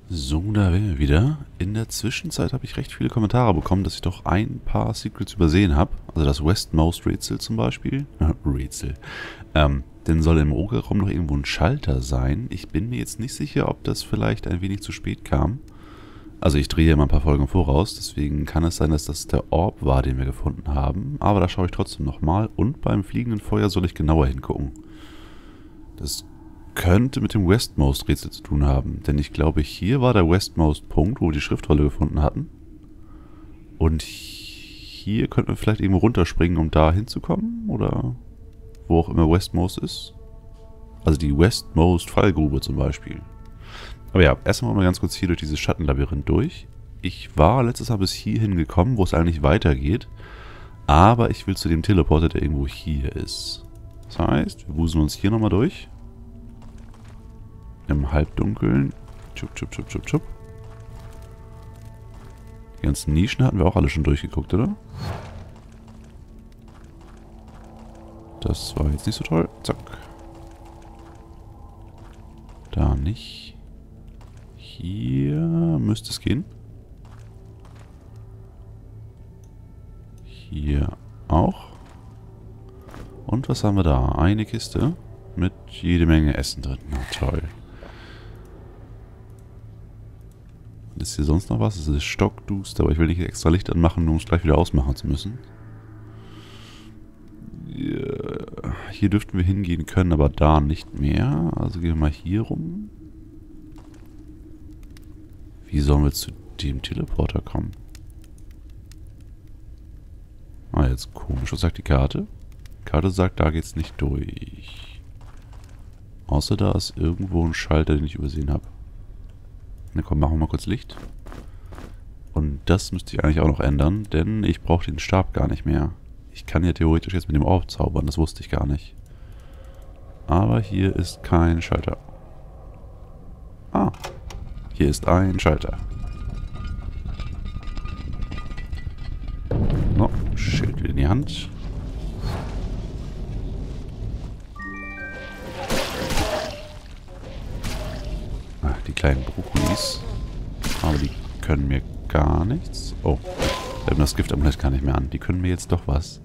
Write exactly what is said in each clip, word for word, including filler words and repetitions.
So, da wären wir wieder. In der Zwischenzeit habe ich recht viele Kommentare bekommen, dass ich doch ein paar Secrets übersehen habe. Also das Westmost Rätsel zum Beispiel. Rätsel. Ähm, denn soll im Ogerraum noch irgendwo ein Schalter sein. Ich bin mir jetzt nicht sicher, ob das vielleicht ein wenig zu spät kam. Also ich drehe immer ein paar Folgen voraus, deswegen kann es sein, dass das der Orb war, den wir gefunden haben. Aber da schaue ich trotzdem nochmal. Und beim fliegenden Feuer soll ich genauer hingucken. Das könnte mit dem Westmost-Rätsel zu tun haben. Denn ich glaube, hier war der Westmost-Punkt, wo wir die Schriftrolle gefunden hatten. Und hier könnten wir vielleicht irgendwo runterspringen, um da hinzukommen. Oder wo auch immer Westmost ist. Also die Westmost-Fallgrube zum Beispiel. Aber ja, erstmal mal ganz kurz hier durch dieses Schattenlabyrinth durch. Ich war letztes Mal bis hierhin gekommen, wo es eigentlich weitergeht. Aber ich will zu dem Teleporter, der irgendwo hier ist. Das heißt, wir wuseln uns hier nochmal durch. Im Halbdunkeln. Tschup, tschup, tschup, tschup, tschup. Die ganzen Nischen hatten wir auch alle schon durchgeguckt, oder? Das war jetzt nicht so toll. Zack. Da nicht. Hier müsste es gehen. Hier auch. Und was haben wir da? Eine Kiste mit jede Menge Essen drin. Na toll. Ist hier sonst noch was? Es ist stockduster, aber ich will nicht extra Licht anmachen, um es gleich wieder ausmachen zu müssen. Hier dürften wir hingehen können, aber da nicht mehr. Also gehen wir mal hier rum. Wie sollen wir zu dem Teleporter kommen? Ah, jetzt komisch. Was sagt die Karte? Die Karte sagt, da geht's nicht durch. Außer da ist irgendwo ein Schalter, den ich übersehen habe. Na komm, machen wir mal kurz Licht. Und das müsste ich eigentlich auch noch ändern, denn ich brauche den Stab gar nicht mehr. Ich kann ja theoretisch jetzt mit dem Orb zaubern, das wusste ich gar nicht. Aber hier ist kein Schalter. Ah, hier ist ein Schalter. So, Schild wieder in die Hand. Ach, die kleinen Brokkolis. Aber die können mir gar nichts. Oh, wir haben das Giftamulett gar nicht mehr an. Die können mir jetzt doch was.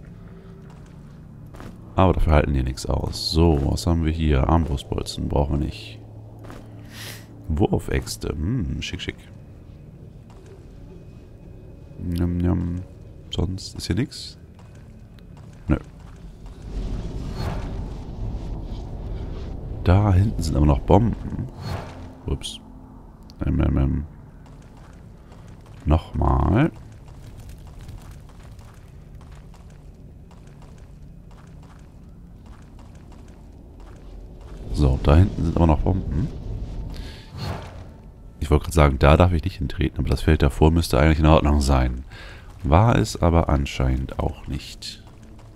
Aber dafür halten die nichts aus. So, was haben wir hier? Armbrustbolzen brauchen wir nicht. Wurfäxte. Hm, schick, schick. Njam, njam. Sonst ist hier nichts? Nö. Da hinten sind aber noch Bomben. Ups. Ähm, ähm, ähm. Nochmal. So, da hinten sind aber noch Bomben. Ich wollte gerade sagen, da darf ich nicht hintreten, aber das Feld davor müsste eigentlich in Ordnung sein. War es aber anscheinend auch nicht.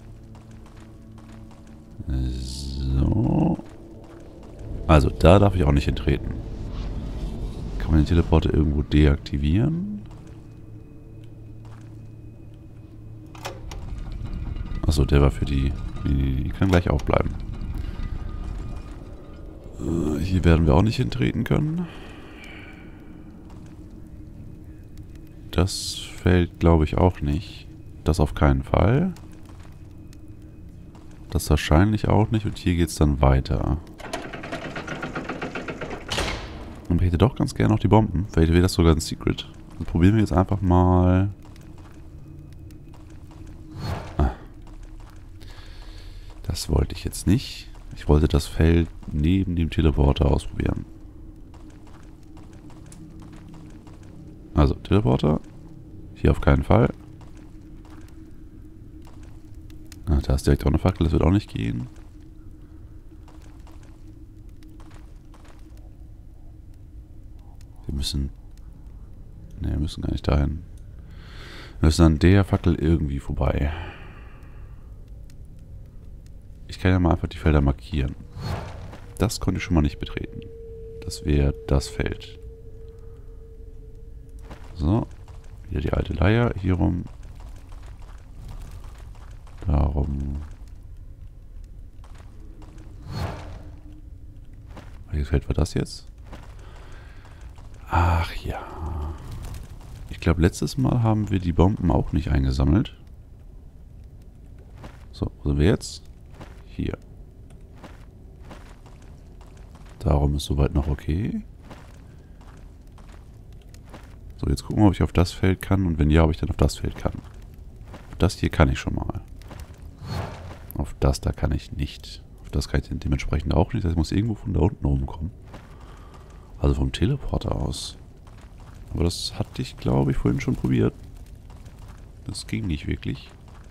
So. Also, da darf ich auch nicht hintreten. Kann man den Teleporter irgendwo deaktivieren? Achso, der war für die... Die, die kann gleich auch bleiben. Äh, hier werden wir auch nicht hintreten können. Das fällt, glaube ich, auch nicht. Das auf keinen Fall. Das wahrscheinlich auch nicht. Und hier geht es dann weiter. Und ich hätte doch ganz gerne noch die Bomben. Vielleicht wäre das sogar ein Secret. Dann probieren wir jetzt einfach mal... Ah. Das wollte ich jetzt nicht. Ich wollte das Feld neben dem Teleporter ausprobieren. Also, Teleporter. Hier auf keinen Fall. Ah, da ist direkt auch eine Fackel, das wird auch nicht gehen. Wir müssen... Ne, wir müssen gar nicht dahin. Wir müssen an der Fackel irgendwie vorbei. Ich kann ja mal einfach die Felder markieren. Das konnte ich schon mal nicht betreten. Das wäre das Feld. So. Wieder die alte Leier. Hier rum. Darum. Welches Feld war das jetzt? Ach, Ach ja. Ich glaube, letztes Mal haben wir die Bomben auch nicht eingesammelt. So, wo sind wir jetzt? Hier. Darum ist soweit noch okay. So, jetzt gucken wir, ob ich auf das Feld kann. Und wenn ja, ob ich dann auf das Feld kann. Das hier kann ich schon mal. Auf das da kann ich nicht. Auf das kann ich dementsprechend auch nicht. Das muss irgendwo von da unten oben kommen. Also vom Teleporter aus. Aber das hatte ich, glaube ich, vorhin schon probiert. Das ging nicht wirklich.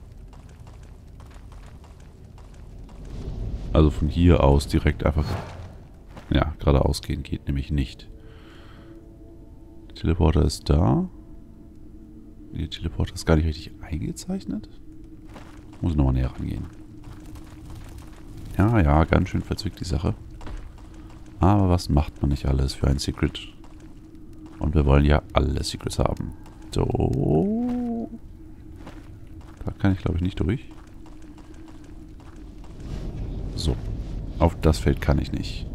Also von hier aus direkt einfach... Ja, geradeaus gehen geht nämlich nicht. Der Teleporter ist da. Der Teleporter ist gar nicht richtig eingezeichnet. Muss ich nochmal näher rangehen. Ja, ja, ganz schön verzwickt die Sache. Aber was macht man nicht alles für ein Secret? Und wir wollen ja alle Secrets haben. So. Da kann ich, glaube ich, nicht durch. So. Auf das Feld kann ich nicht.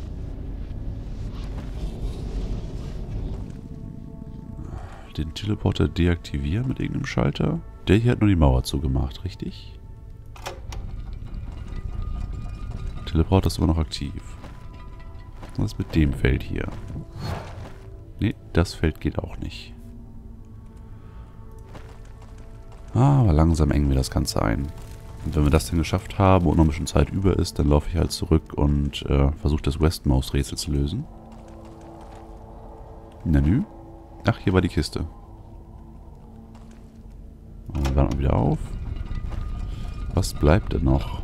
Den Teleporter deaktivieren mit irgendeinem Schalter. Der hier hat nur die Mauer zugemacht, richtig? Teleporter ist immer noch aktiv. Was ist mit dem Feld hier? Ne, das Feld geht auch nicht. Aber langsam engen wir das Ganze ein. Und wenn wir das dann geschafft haben und noch ein bisschen Zeit über ist, dann laufe ich halt zurück und äh, versuche das Westmost-Rätsel zu lösen. Na nü. Ach, hier war die Kiste. Und dann warten wir wieder auf. Was bleibt denn noch?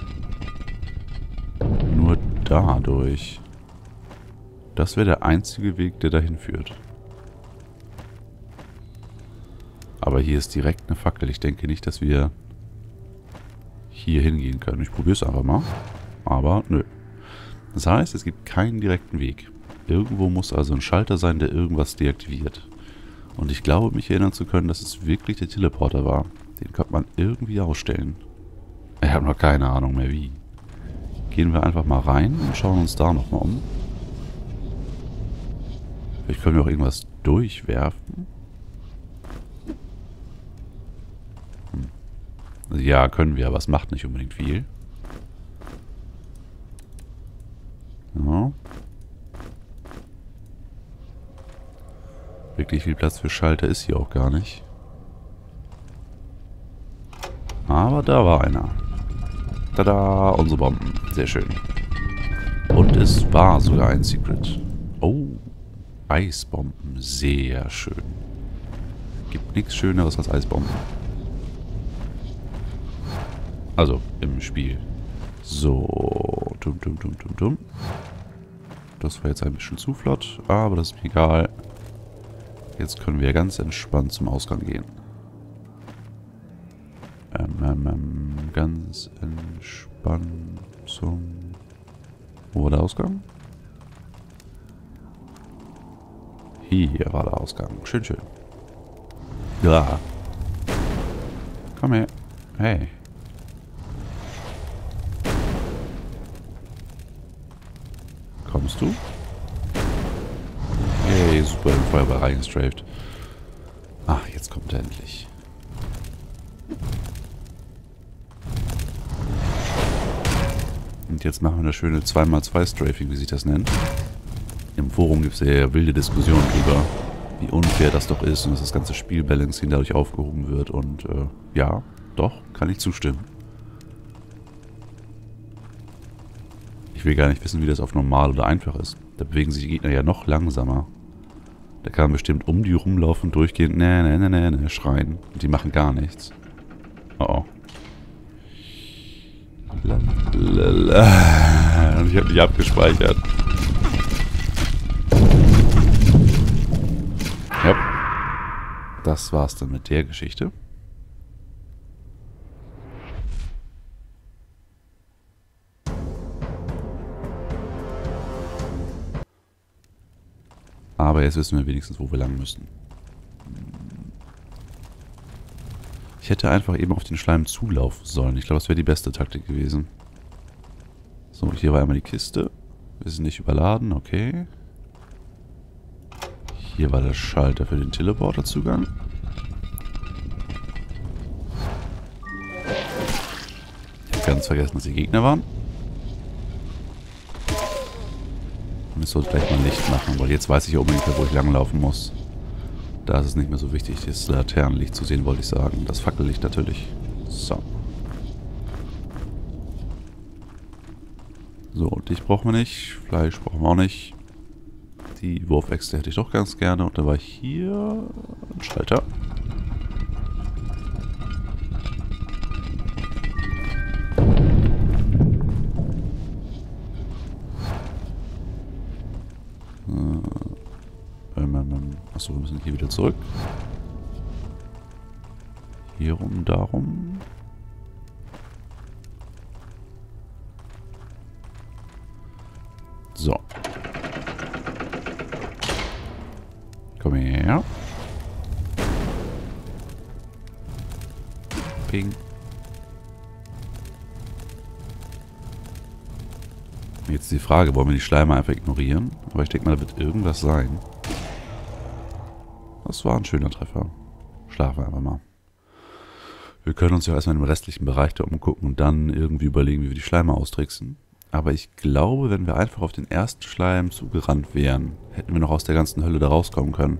Nur dadurch. Das wäre der einzige Weg, der dahin führt. Aber hier ist direkt eine Fackel. Ich denke nicht, dass wir hier hingehen können. Ich probiere es einfach mal. Aber nö. Das heißt, es gibt keinen direkten Weg. Irgendwo muss also ein Schalter sein, der irgendwas deaktiviert. Und ich glaube, mich erinnern zu können, dass es wirklich der Teleporter war. Den konnte man irgendwie ausstellen. Ich habe noch keine Ahnung mehr wie. Gehen wir einfach mal rein und schauen uns da nochmal um. Vielleicht können wir auch irgendwas durchwerfen. Hm. Ja, können wir, aber es macht nicht unbedingt viel. Ja. Wirklich viel Platz für Schalter ist hier auch gar nicht. Aber da war einer. Tada, unsere Bomben. Sehr schön. Und es war sogar ein Secret. Oh, Eisbomben. Sehr schön. Gibt nichts Schöneres als Eisbomben. Also, im Spiel. So. Tum, tum, tum, tum, tum. Das war jetzt ein bisschen zu flott, aber das ist mir egal. Jetzt können wir ganz entspannt zum Ausgang gehen. Ähm, ähm, ähm, ganz entspannt zum... Wo war der Ausgang? Hier war der Ausgang. Schön, schön. Ja. Komm her. Hey. Kommst du? Hey, super, im Feuerball reingestraft. Ach, jetzt kommt er endlich. Und jetzt machen wir eine schöne zwei mal zwei Strafing, wie sich das nennt. Im Forum gibt es ja wilde Diskussionen darüber, wie unfair das doch ist und dass das ganze Spielbalancing dadurch aufgehoben wird. Und äh, ja, doch, kann ich zustimmen. Ich will gar nicht wissen, wie das auf normal oder einfach ist. Da bewegen sich die Gegner ja noch langsamer. Da kann man bestimmt um die rumlaufen und durchgehend ne, ne, ne, ne, ne, schreien. Und die machen gar nichts. Oh oh. Lalalala. Und ich habe nicht abgespeichert. Ja. Das war's dann mit der Geschichte. Aber jetzt wissen wir wenigstens, wo wir lang müssen. Ich hätte einfach eben auf den Schleim zulaufen sollen. Ich glaube, das wäre die beste Taktik gewesen. So, hier war einmal die Kiste. Wir sind nicht überladen, okay. Hier war der Schalter für den Teleporterzugang. Ich habe ganz vergessen, dass die Gegner waren. Und ich sollte gleich mal Licht machen, weil jetzt weiß ich ja unbedingt, wo ich langlaufen muss. Da ist es nicht mehr so wichtig, das Laternenlicht zu sehen, wollte ich sagen. Das Fackellicht natürlich. So. So, dich brauchen wir nicht. Fleisch brauchen wir auch nicht. Die Wurfäxte hätte ich doch ganz gerne. Und da war hier ein Schalter. Achso, wir müssen hier wieder zurück. Hier rum, darum. So. Komm her. Ping. Jetzt die Frage, wollen wir die Schleimer einfach ignorieren? Aber ich denke mal, da wird irgendwas sein. Das war ein schöner Treffer. Schlafen wir einfach mal. Wir können uns ja erstmal im restlichen Bereich da umgucken und dann irgendwie überlegen, wie wir die Schleimer austricksen. Aber ich glaube, wenn wir einfach auf den ersten Schleim zugerannt wären, hätten wir noch aus der ganzen Hölle da rauskommen können.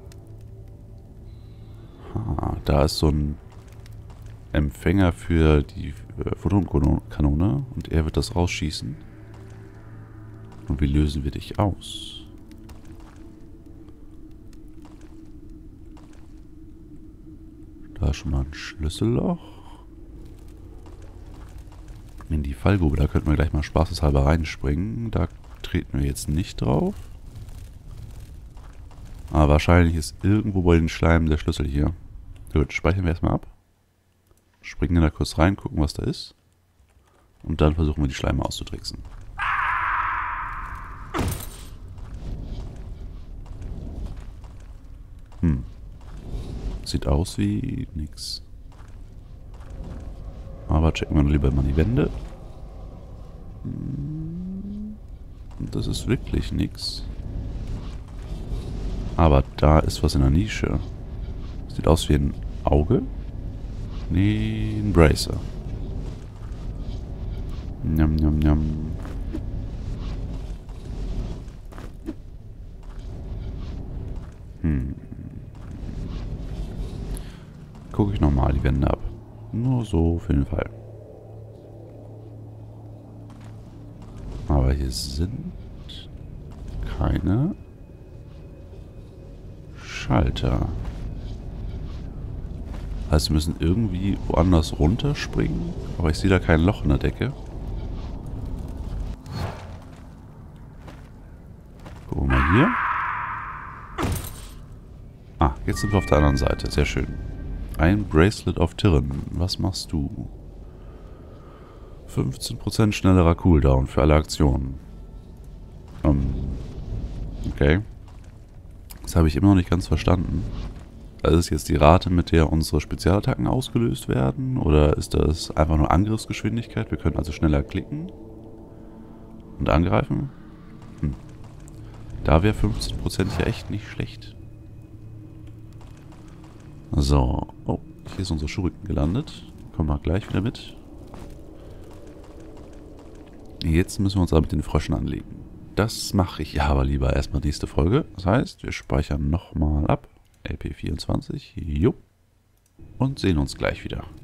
Ah, da ist so ein Empfänger für die äh, Photonkanone und er wird das rausschießen. Und wie lösen wir dich aus? Da ist schon mal ein Schlüsselloch. In die Fallgrube, da könnten wir gleich mal spaßeshalber reinspringen. Da treten wir jetzt nicht drauf. Aber wahrscheinlich ist irgendwo bei den Schleimen der Schlüssel hier. Gut, speichern wir erstmal ab. Springen da kurz rein, gucken, was da ist. Und dann versuchen wir die Schleime auszutricksen. Hm. Sieht aus wie nix. Aber checken wir lieber mal die Wände. Das ist wirklich nix. Aber da ist was in der Nische. Sieht aus wie ein Auge. Nee, ein Bracer. Njam, njam, njam. Hm. Gucke ich nochmal die Wände ab. Nur so für den Fall. Aber hier sind keine Schalter. Heißt, wir müssen irgendwie woanders runterspringen. Aber ich sehe da kein Loch in der Decke. Gucken wir mal hier. Ah, jetzt sind wir auf der anderen Seite. Sehr schön. Ein Bracelet of Tyrann. Was machst du? fünfzehn Prozent schnellerer Cooldown für alle Aktionen. Ähm, okay. Das habe ich immer noch nicht ganz verstanden. Also ist jetzt die Rate, mit der unsere Spezialattacken ausgelöst werden? Oder ist das einfach nur Angriffsgeschwindigkeit? Wir können also schneller klicken und angreifen. Hm. Da wäre fünfzehn Prozent ja echt nicht schlecht. So. Oh, hier ist unser Schurken gelandet. Kommen wir gleich wieder mit. Jetzt müssen wir uns aber mit den Fröschen anlegen. Das mache ich aber lieber erstmal nächste Folge. Das heißt, wir speichern nochmal ab. L P vierundzwanzig. Jupp. Und sehen uns gleich wieder.